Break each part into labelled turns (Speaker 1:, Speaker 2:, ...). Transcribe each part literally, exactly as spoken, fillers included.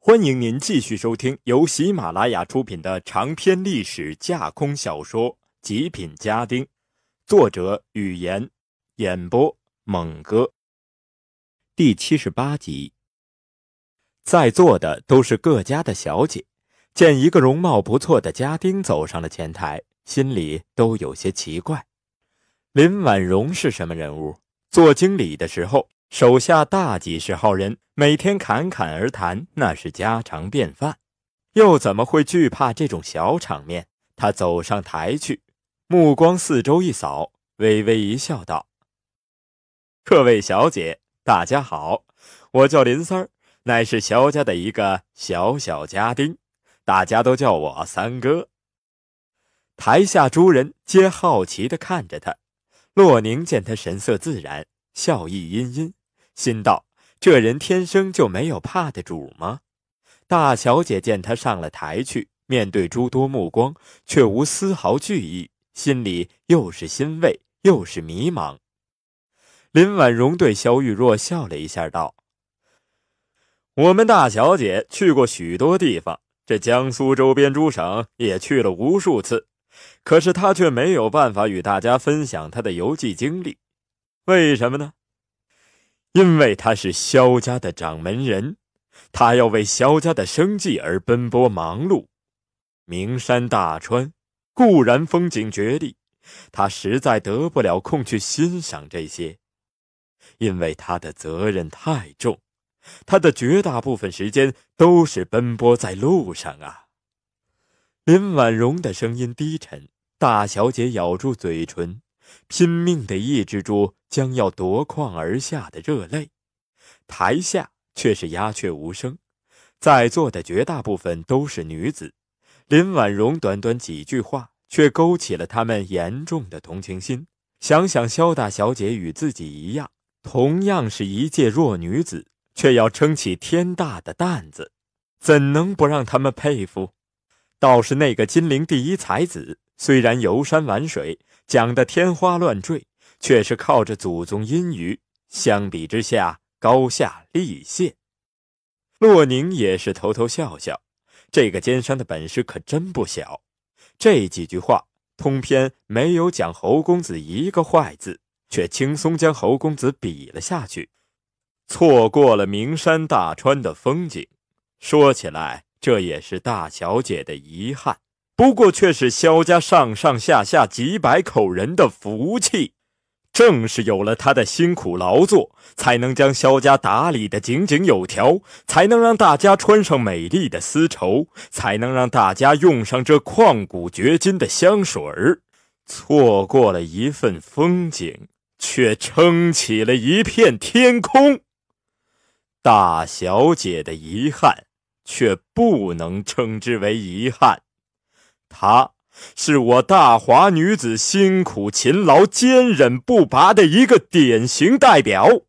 Speaker 1: 欢迎您继续收听由喜马拉雅出品的长篇历史架空小说《极品家丁》，作者语言，演播猛哥。第七十八集。在座的都是各家的小姐，见一个容貌不错的家丁走上了前台，心里都有些奇怪。林婉容是什么人物？做经理的时候，手下大几十号人，每天侃侃而谈，那是家常便饭，又怎么会惧怕这种小场面？他走上台去，目光四周一扫，微微一笑道：各位小姐，大家好，我叫林三儿，乃是萧家的一个小小家丁，大家都叫我三哥。台下诸人皆好奇地看着他，洛宁见他神色自然，笑意殷殷，心道：这人天生就没有怕的主吗？大小姐见他上了台去，面对诸多目光，却无丝毫惧意，心里又是欣慰，又是迷茫。林婉容对萧玉若笑了一下，道：我们大小姐去过许多地方，这江苏周边诸省也去了无数次，可是她却没有办法与大家分享她的游记经历。为什么呢？因为他是萧家的掌门人，他要为萧家的生计而奔波忙碌。名山大川固然风景绝丽，他实在得不了空去欣赏这些，因为他的责任太重，他的绝大部分时间都是奔波在路上啊。林婉容的声音低沉，大小姐咬住嘴唇，拼命地抑制住将要夺眶而下的热泪。台下却是鸦雀无声，在座的绝大部分都是女子，林婉容短短几句话却勾起了他们严重的同情心。想想萧大小姐与自己一样，同样是一介弱女子，却要撑起天大的担子，怎能不让他们佩服？倒是那个金陵第一才子，虽然游山玩水，讲得天花乱坠，却是靠着祖宗阴余，相比之下高下立现。洛宁也是偷偷笑笑，这个奸商的本事可真不小。这几句话通篇没有讲侯公子一个坏字，却轻松将侯公子比了下去，错过了名山大川的风景。说起来，这也是大小姐的遗憾，不过却是萧家上上下下几百口人的福气。正是有了他的辛苦劳作，才能将萧家打理得井井有条，才能让大家穿上美丽的丝绸，才能让大家用上这旷古绝今的香水儿。错过了一份风景，却撑起了一片天空。大小姐的遗憾却不能称之为遗憾，她是我大华女子辛苦勤劳、坚忍不拔的一个典型代表。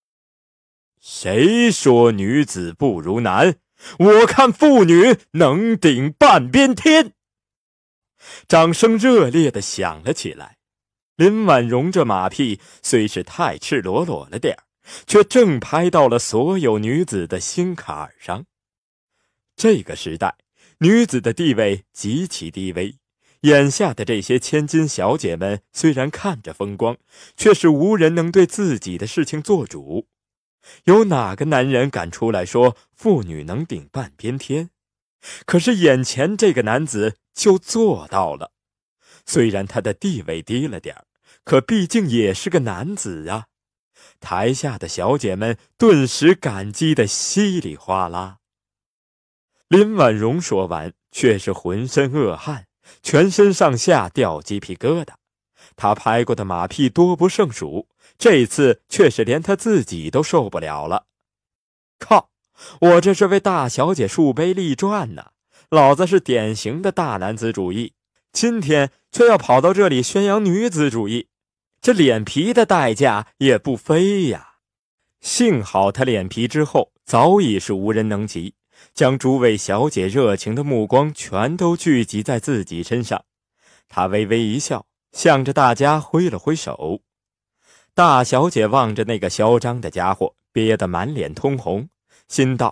Speaker 1: 谁说女子不如男？我看妇女能顶半边天。掌声热烈地响了起来。林婉容这马屁虽是太赤裸裸了点儿，却正拍到了所有女子的心坎上。这个时代，女子的地位极其低微，眼下的这些千金小姐们虽然看着风光，却是无人能对自己的事情做主。有哪个男人敢出来说妇女能顶半边天？可是眼前这个男子就做到了。虽然他的地位低了点儿，可毕竟也是个男子啊。台下的小姐们顿时感激得稀里哗啦。林婉容说完，却是浑身恶汗，全身上下掉鸡皮疙瘩。他拍过的马屁多不胜数，这次却是连他自己都受不了了。靠，我这是为大小姐树碑立传呢，老子是典型的大男子主义，今天却要跑到这里宣扬女子主义，这脸皮的代价也不菲呀。幸好他脸皮之后早已是无人能及，将诸位小姐热情的目光全都聚集在自己身上。他微微一笑，向着大家挥了挥手。大小姐望着那个嚣张的家伙，憋得满脸通红，心道：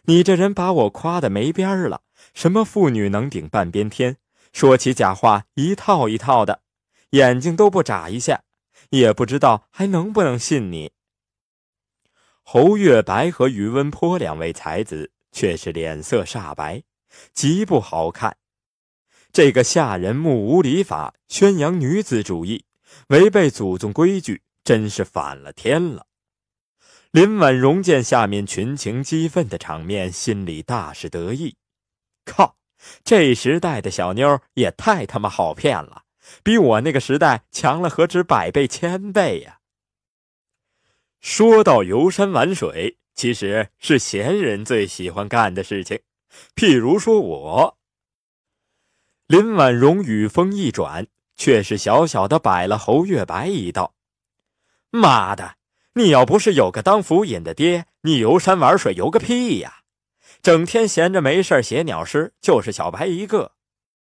Speaker 1: 你这人把我夸得没边儿了，什么妇女能顶半边天，说起假话一套一套的，眼睛都不眨一下，也不知道还能不能信你。”侯月白和于温坡两位才子却是脸色煞白，极不好看。这个下人目无礼法，宣扬女子主义，违背祖宗规矩，真是反了天了。林婉容见下面群情激愤的场面，心里大是得意。靠，这时代的小妞也太他妈好骗了，比我那个时代强了何止百倍千倍呀！说到游山玩水，其实是闲人最喜欢干的事情。譬如说我，林婉容语风一转，却是小小的摆了侯月白一道。妈的，你要不是有个当府尹的爹，你游山玩水游个屁呀！整天闲着没事写鸟诗，就是小白一个。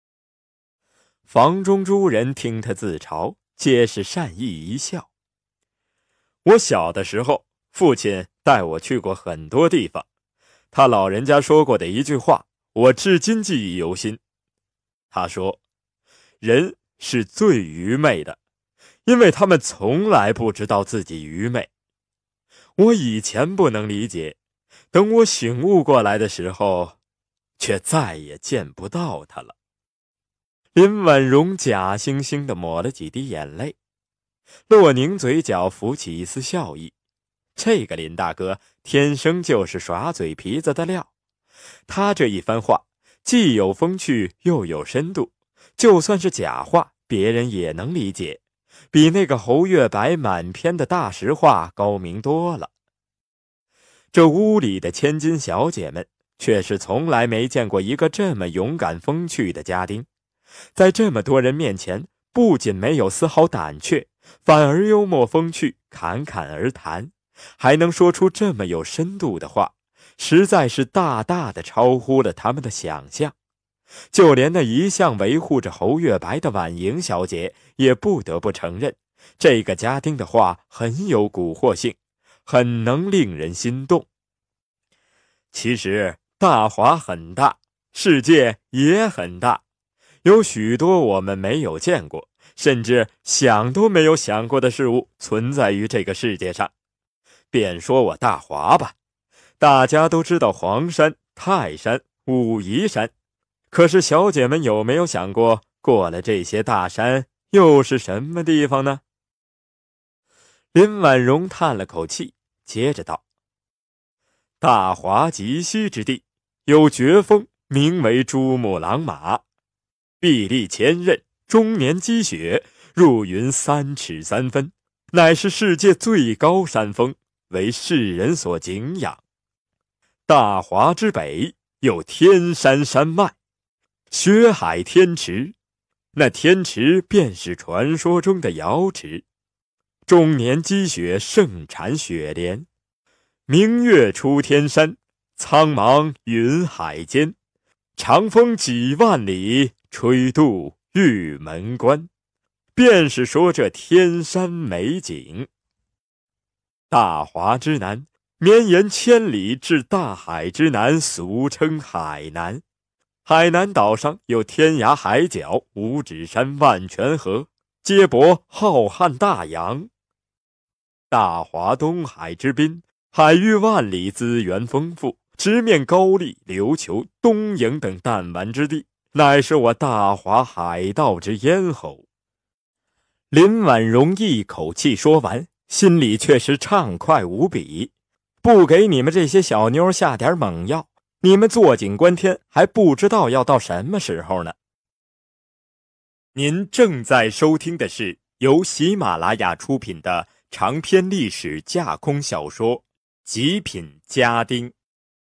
Speaker 1: 房中诸人听他自嘲，皆是善意一笑。我小的时候，父亲带我去过很多地方，他老人家说过的一句话，我至今记忆犹新。他说，人是最愚昧的，因为他们从来不知道自己愚昧。我以前不能理解，等我醒悟过来的时候，却再也见不到他了。林婉容假惺惺地抹了几滴眼泪，洛宁嘴角浮起一丝笑意。这个林大哥天生就是耍嘴皮子的料，他这一番话既有风趣又有深度，就算是假话，别人也能理解，比那个侯月白满篇的大实话高明多了。这屋里的千金小姐们却是从来没见过一个这么勇敢风趣的家丁，在这么多人面前，不仅没有丝毫胆怯，反而幽默风趣，侃侃而谈，还能说出这么有深度的话，实在是大大的超乎了他们的想象。就连那一向维护着侯月白的婉莹小姐也不得不承认，这个家丁的话很有蛊惑性，很能令人心动。其实大华很大，世界也很大，有许多我们没有见过，甚至想都没有想过的事物存在于这个世界上。便说我大华吧，大家都知道黄山、泰山、武夷山，可是小姐们有没有想过，过了这些大山又是什么地方呢？林婉容叹了口气，接着道，大华极西之地，有绝峰，名为珠穆朗玛，壁立千仞，终年积雪，入云三尺三分，乃是世界最高山峰，为世人所敬仰。大华之北有天山山脉，雪海天池，那天池便是传说中的瑶池，终年积雪，盛产雪莲。明月出天山，苍茫云海间，长风几万里，吹渡玉门关，便是说这天山美景。大华之南，绵延千里至大海之南，俗称海南。海南岛上有天涯海角，五指山、万泉河，接驳浩瀚大洋。大华东海之滨，海域万里，资源丰富，直面高丽、琉球、东瀛等弹丸之地，乃是我大华海盗之咽喉。林婉容一口气说完，心里却是畅快无比。不给你们这些小妞下点猛药，你们坐井观天还不知道要到什么时候呢。您正在收听的是由喜马拉雅出品的长篇历史架空小说《极品家丁》。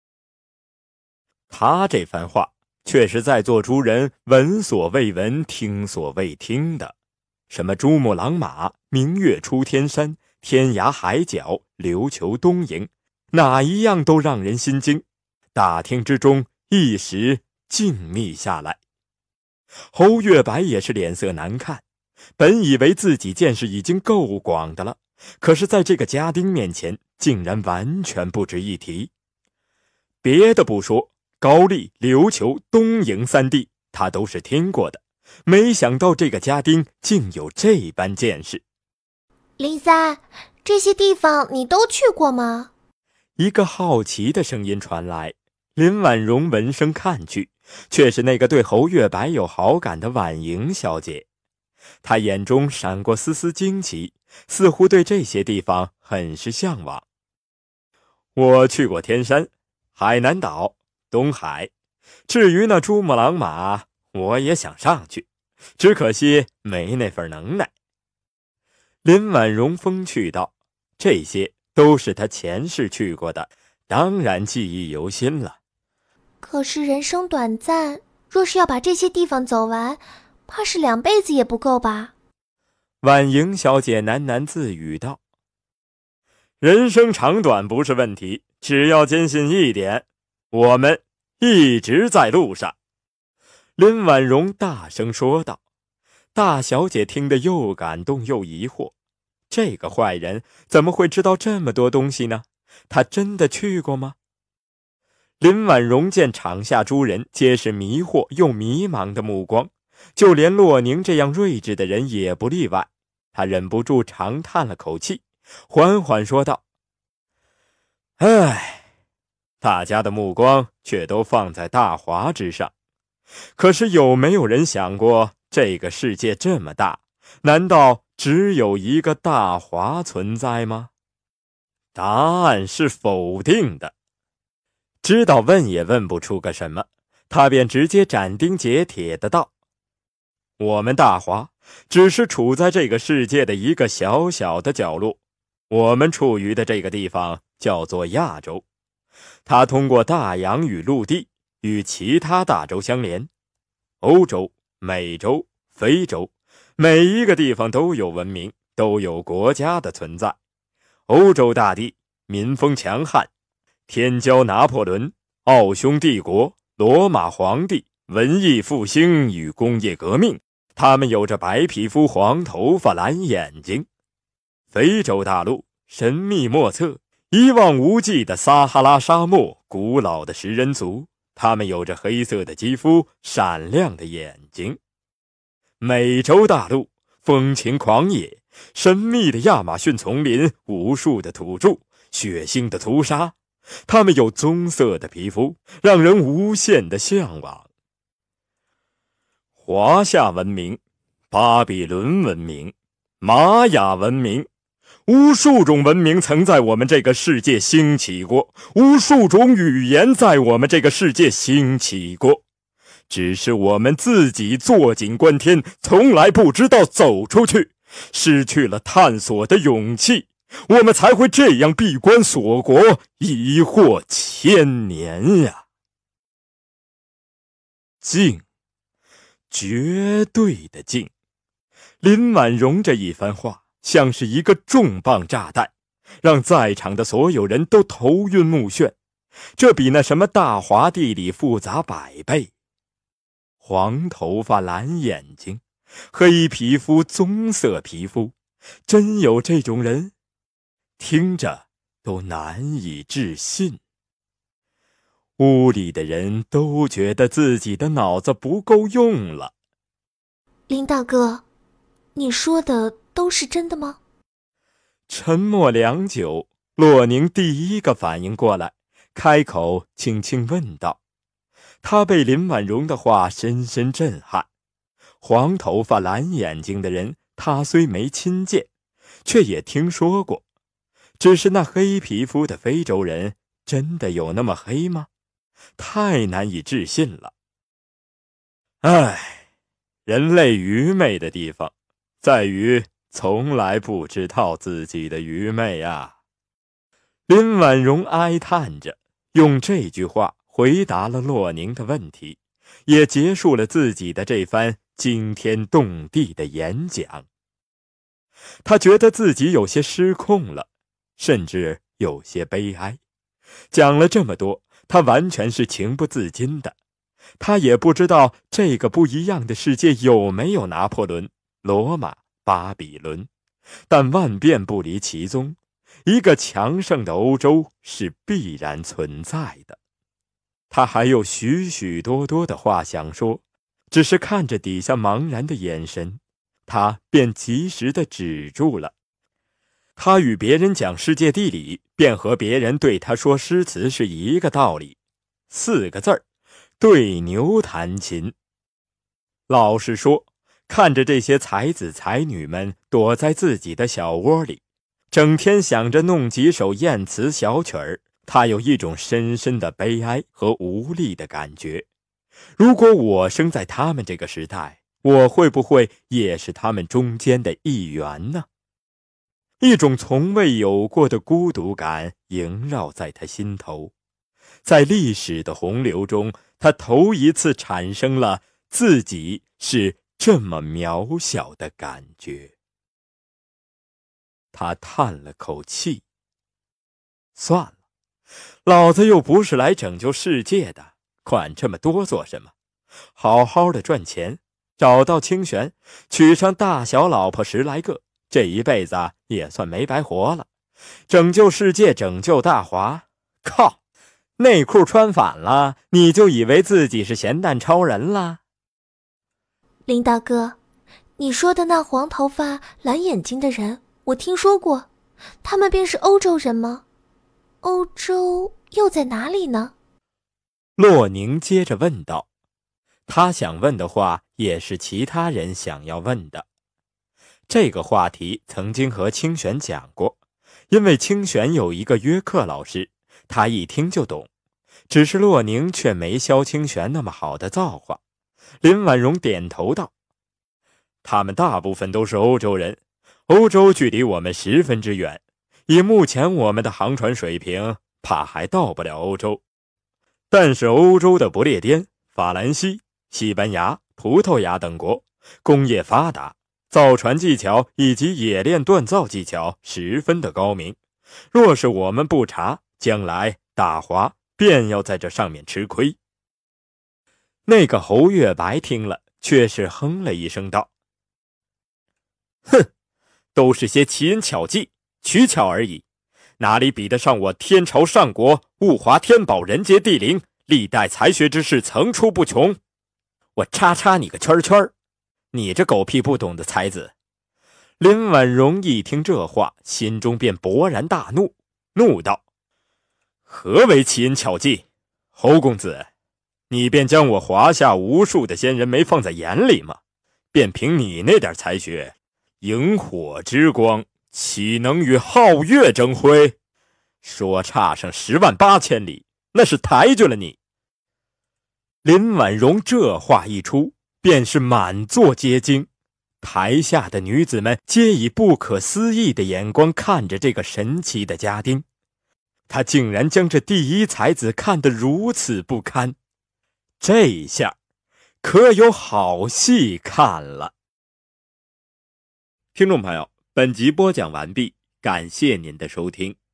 Speaker 1: 他这番话却是在座诸人闻所未闻、听所未听的，什么珠穆朗玛、明月出天山、天涯海角、琉球东瀛，哪一样都让人心惊。大厅之中一时静谧下来。侯月白也是脸色难看，本以为自己见识已经够广的了，可是在这个家丁面前竟然完全不值一提。 别的不说，高丽、琉球、东瀛三地他都是听过的，没想到这个家丁竟有这般见识。
Speaker 2: 林三，这些地方你都去过吗？
Speaker 1: 一个好奇的声音传来，林婉容闻声看去，却是那个对侯月白有好感的婉莹小姐。她眼中闪过丝丝惊奇，似乎对这些地方很是向往。我去过天山、海南岛、东海，至于那珠穆朗玛，我也想上去，只可惜没那份能耐。林婉容风趣道，这些都是他前世去过的，当然记忆犹新了。
Speaker 2: 可是人生短暂，若是要把这些地方走完，怕是两辈子也不够吧？
Speaker 1: 婉莹小姐喃喃自语道，人生长短不是问题，只要坚信一点，我们一直在路上。林婉容大声说道。大小姐听得又感动又疑惑，这个坏人怎么会知道这么多东西呢？他真的去过吗？林婉容见场下诸人皆是迷惑又迷茫的目光，就连洛宁这样睿智的人也不例外。他忍不住长叹了口气，缓缓说道，唉，大家的目光却都放在大华之上，可是有没有人想过，这个世界这么大，难道只有一个大华存在吗？答案是否定的。知道问也问不出个什么，他便直接斩钉截铁的道，我们大华只是处在这个世界的一个小小的角落，我们处于的这个地方叫做亚洲，它通过大洋与陆地与其他大洲相连，欧洲、美洲、非洲，每一个地方都有文明，都有国家的存在。欧洲大地民风强悍，天骄拿破仑、奥匈帝国、罗马皇帝、文艺复兴与工业革命，他们有着白皮肤、黄头发、蓝眼睛。非洲大陆神秘莫测，一望无际的撒哈拉沙漠，古老的食人族，他们有着黑色的肌肤，闪亮的眼睛。美洲大陆风情狂野，神秘的亚马逊丛林，无数的土著，血腥的屠杀，他们有棕色的皮肤，让人无限的向往。华夏文明、巴比伦文明、玛雅文明，无数种文明曾在我们这个世界兴起过，无数种语言在我们这个世界兴起过，只是我们自己坐井观天，从来不知道走出去，失去了探索的勇气，我们才会这样闭关锁国，疑惑千年呀。静，绝对的静。林婉容这一番话像是一个重磅炸弹，让在场的所有人都头晕目眩，这比那什么大华地理复杂百倍。黄头发、蓝眼睛，黑皮肤、棕色皮肤，真有这种人？听着都难以置信。屋里的人都觉得自己的脑子不够用了。
Speaker 2: 林大哥，你说的都是真的吗？
Speaker 1: 沉默良久，洛宁第一个反应过来，开口轻轻问道。他被林婉容的话深深震撼。黄头发蓝眼睛的人，他虽没亲见，却也听说过。只是那黑皮肤的非洲人，真的有那么黑吗？太难以置信了。唉，人类愚昧的地方，在于从来不知道自己的愚昧啊。林婉容哀叹着，用这句话回答了洛宁的问题，也结束了自己的这番惊天动地的演讲。他觉得自己有些失控了，甚至有些悲哀。讲了这么多，他完全是情不自禁的。他也不知道这个不一样的世界有没有拿破仑、罗马、巴比伦，但万变不离其宗，一个强盛的欧洲是必然存在的。 他还有许许多多的话想说，只是看着底下茫然的眼神，他便及时地止住了。他与别人讲世界地理，便和别人对他说诗词是一个道理，四个字儿：对牛弹琴。老实说，看着这些才子才女们躲在自己的小窝里，整天想着弄几首艳词小曲儿，他有一种深深的悲哀和无力的感觉。如果我生在他们这个时代，我会不会也是他们中间的一员呢？一种从未有过的孤独感萦绕在他心头，在历史的洪流中，他头一次产生了自己是这么渺小的感觉。他叹了口气，算了，老子又不是来拯救世界的，管这么多做什么？好好的赚钱，找到清玄，娶上大小老婆十来个，这一辈子也算没白活了。拯救世界，拯救大华，靠，内裤穿反了，你就以为自己是咸蛋超人了？
Speaker 2: 林大哥，你说的那黄头发蓝眼睛的人我听说过，他们便是欧洲人吗？欧洲又在哪里呢？
Speaker 1: 洛宁接着问道。他想问的话也是其他人想要问的。这个话题曾经和清玄讲过，因为清玄有一个约克老师，他一听就懂，只是洛宁却没萧清玄那么好的造化。林婉容点头道：他们大部分都是欧洲人，欧洲距离我们十分之远，以目前我们的航船水平，怕还到不了欧洲。但是欧洲的不列颠、法兰西、西班牙、葡萄牙等国工业发达，造船技巧以及冶炼锻造技巧十分的高明，若是我们不查，将来大华便要在这上面吃亏。那个侯月白听了，却是哼了一声道：哼，都是些奇淫巧技，取巧而已，哪里比得上我天朝上国，物华天宝，人杰地灵，历代才学之士层出不穷。我叉叉你个圈圈，你这狗屁不懂的才子！林婉容一听这话，心中便勃然大怒，怒道：何为奇淫巧技？侯公子，你便将我华夏无数的仙人没放在眼里吗？便凭你那点才学，萤火之光岂能与皓月争辉？说差上十万八千里，那是抬举了你。林婉容这话一出，便是满座皆惊，台下的女子们皆以不可思议的眼光看着这个神奇的家丁，他竟然将这第一才子看得如此不堪，这一下可有好戏看了。听众朋友，本集播讲完毕，感谢您的收听。